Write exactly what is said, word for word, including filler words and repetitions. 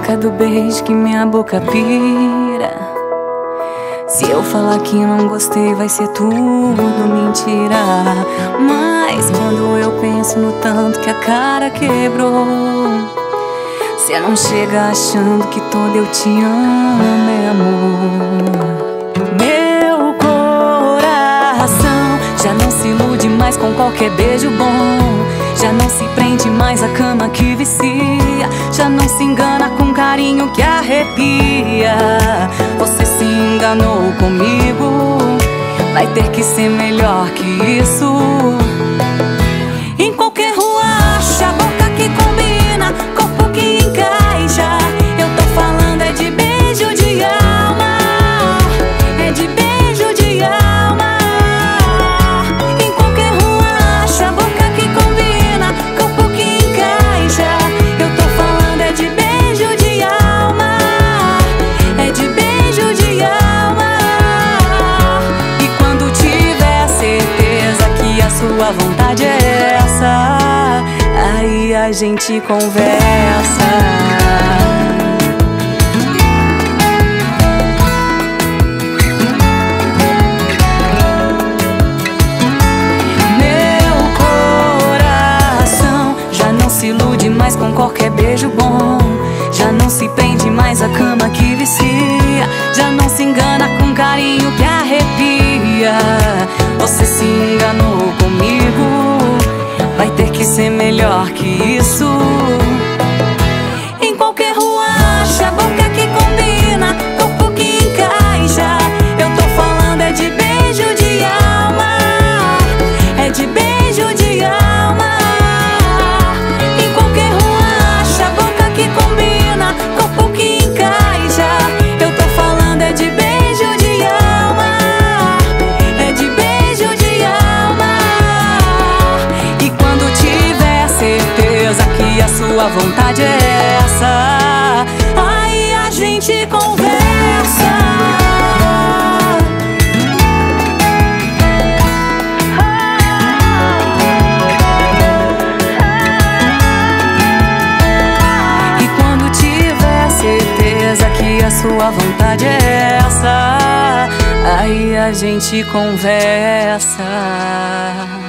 troca do beijo que minha boca pira. Se eu falar que não gostei, vai ser tudo mentira. Mas quando eu penso no tanto que a cara quebrou, cê não chega achando que todo eu te amo é amor. Meu coração já não se ilude mais com qualquer beijo bom. Já não se prende mais à cama que vicia. Já não se engana com carinho que arrepia. Você se enganou comigo, vai ter que ser melhor que isso. Em qualquer rua acha a boca que combina, corpo que encaixa. Eu tô falando é de beijo de alma, é de beijo de alma. Em qualquer rua acha a boca que combina, corpo que encaixa. Eu tô falando é de beijo de alma, é de beijo de alma. E quando tiver certeza que a sua vontade é essa, aí a gente conversa. Se ilude mais com qualquer beijo bom. Já não se prende mais à cama que vicia. Já não se engana com carinho que arrepia. Você se enganou comigo, vai ter que ser melhor que isso. Em qualquer rua acha a boca que combina, corpo que encaixa. Eu tô falando é de beijo de alma, é de beijo de alma. Sua vontade é essa, aí a gente conversa. E quando tiver certeza que a sua vontade é essa, aí a gente conversa.